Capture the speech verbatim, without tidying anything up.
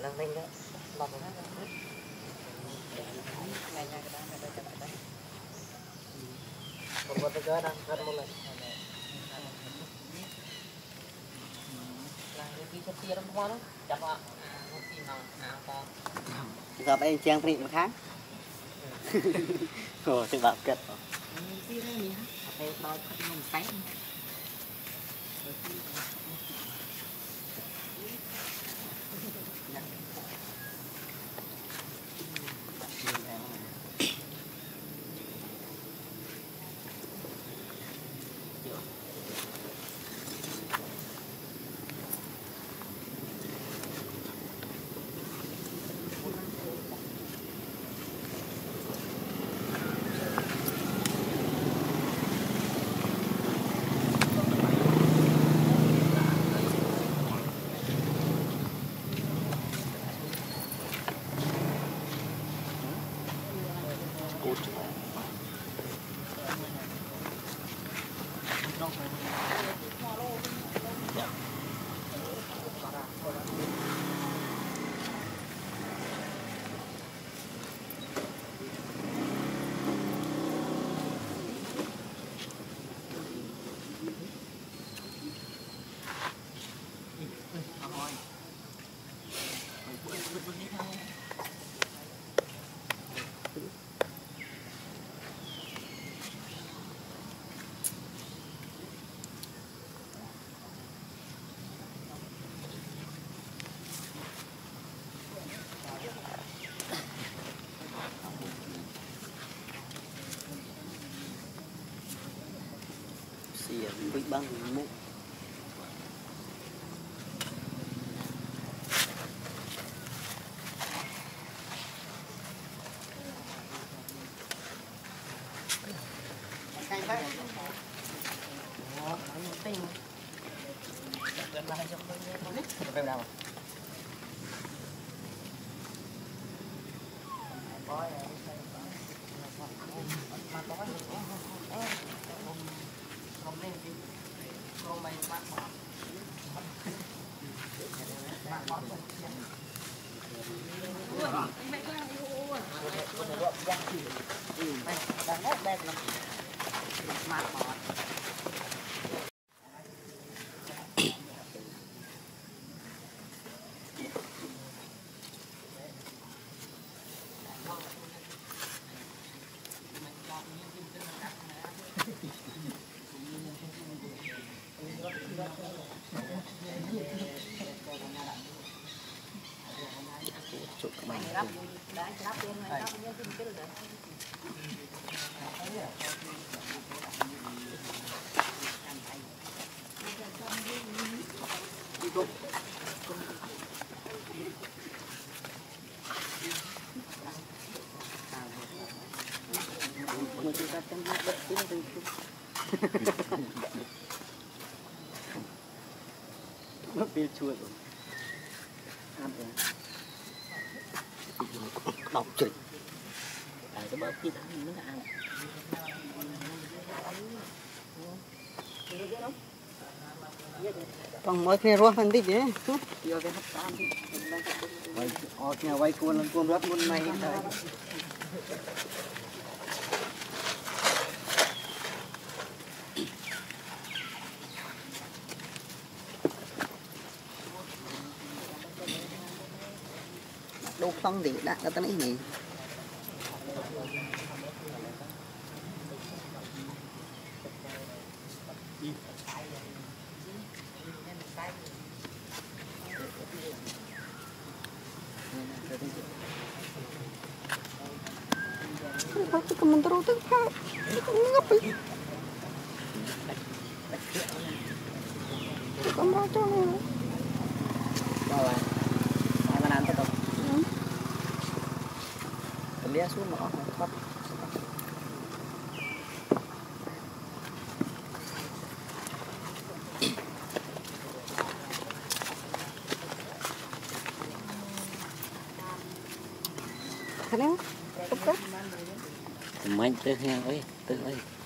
Làm linh đó, bọc nó hết. Ngày nay cái đó này đây cho lại đây. Một con cái cơ đang gần một lần. Là cái gì cho tia nó quá đó, chặt ạ. Nó tìm nào nào to. Gặp anh trang trị một tháng. Ồ, thì bạc kết. Tia này nhỉ? Phải đòi thật mình tánh. Bị băng mũ canh đấy. Đó, tinh. Gần lại trong bên đấy. Về nào? Có mà có không nên đi không mày bắt bỏ bắt bỏ đang nét đẹp lắm mát bỏ chụp các bạn nó bị chuột ăn rồi đọc chửi tại cái bớt kia ăn nó ăn còn mỗi khi ruột phân tích chứ vô cái hấp tam vậy ở nhà quay cuốn lên cuốn rất muốn này đâu không thì đã cái này này Hãy subscribe cho kênh Ghiền Mì Gõ để không bỏ lỡ những video hấp dẫn. Dia semua apa? Kenapa? Apa? Main tu yang, oi, tu oi.